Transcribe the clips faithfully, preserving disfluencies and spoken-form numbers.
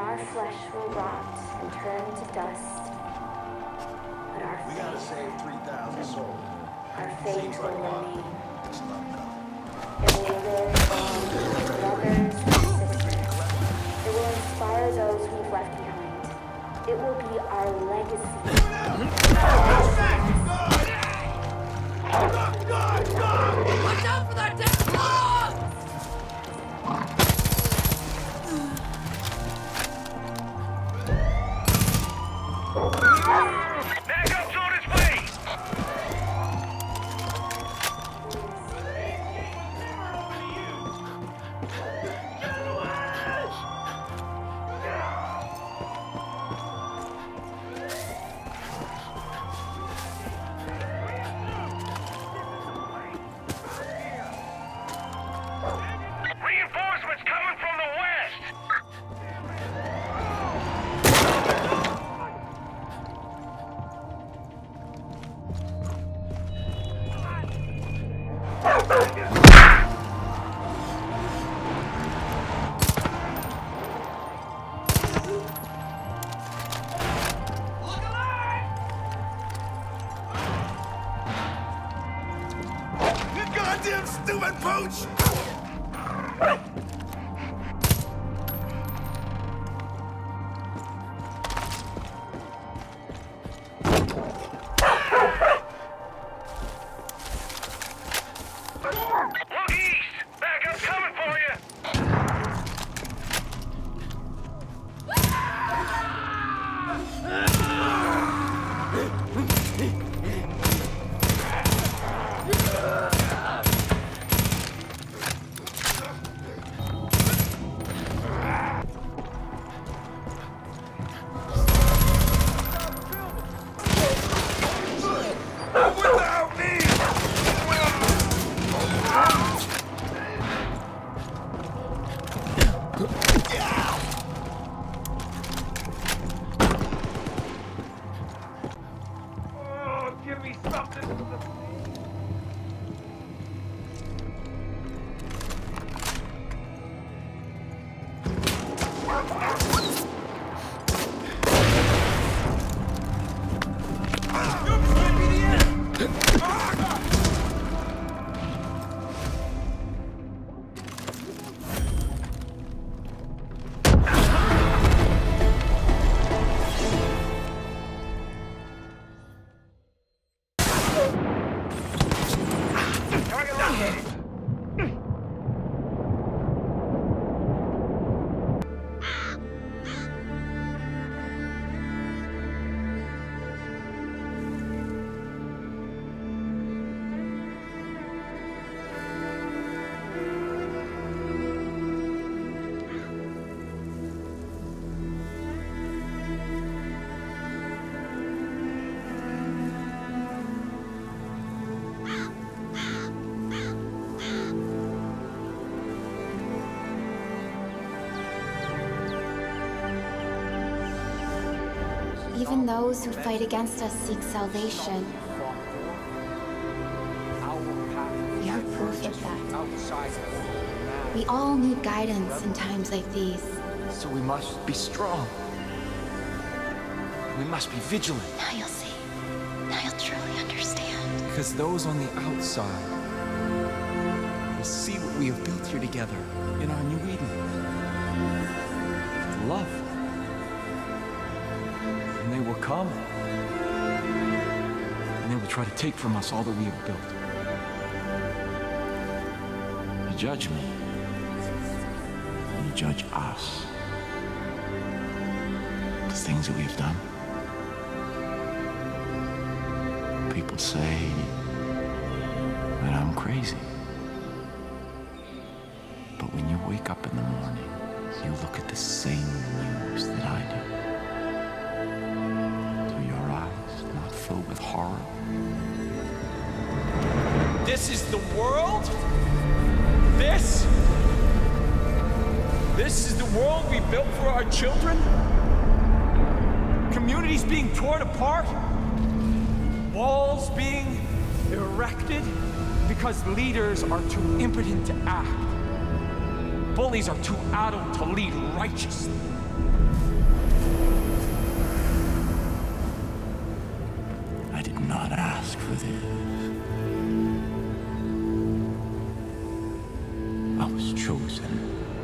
Our flesh will rot and turn to dust. But our We faith, gotta save three thousand souls. our faith Seems will like a lot. remain. It's not enough. It will live on with brothers and sisters. It will inspire those we've left behind. It will be our legacy. Watch out for that dead dog! Backup's on its way! Reinforcements coming from the west! You goddamn stupid pooch! Look east! Backup's coming for you! Without me! Oh, give me something to the... Even those who fight against us seek salvation. You're proof of that. We all need guidance in times like these. So we must be strong. We must be vigilant. Now you'll see. Now you'll truly understand. Because those on the outside will see what we have built here together in our new Eden. Love. And they will come. And they will try to take from us all that we have built. You judge me. And you judge us. The things that we have done. People say that I'm crazy. But when you wake up in the morning, you look at the same news that I do. Do your eyes not fill with horror? This is the world? This? This is the world we built for our children? Communities being torn apart? Walls being erected because leaders are too impotent to act. Bullies are too adult to lead righteously. not ask for this. I was chosen.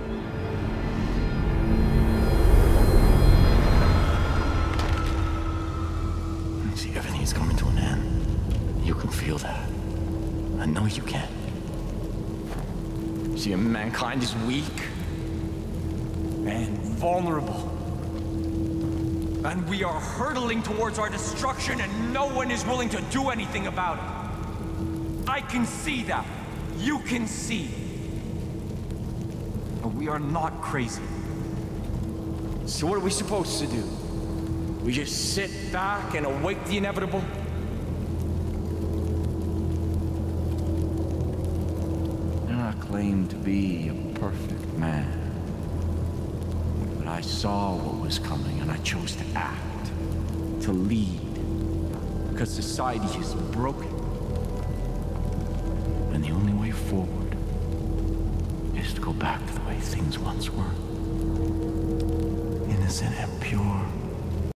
See, everything's coming to an end. You can feel that. I know you can. See, mankind is weak and vulnerable. And we are hurtling towards our destruction, and no one is willing to do anything about it. I can see that. You can see. But we are not crazy. So what are we supposed to do? We just sit back and await the inevitable? I claim to be a perfect man. But I saw what was coming and I chose to act, To lead. Because society is broken. and the only way forward is to go back to the way things once were. Innocent and pure.